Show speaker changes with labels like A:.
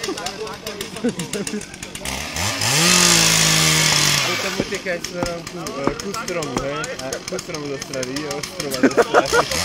A: Potom utekaj smerom ku stromu, hej? A ku stromu do stredy, od stroma do stredy.